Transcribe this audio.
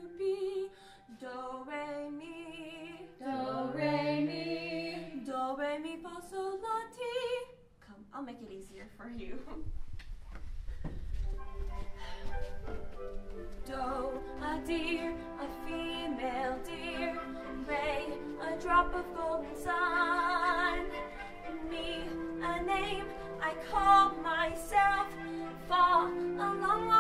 be. Do, re, mi. Do, re, mi. Do, re, mi, fa, sol, la, ti. Come, I'll make it easier for you. Do, a deer, a female deer. Re, a drop of golden sun. Mi, a name I call myself. Fa, a long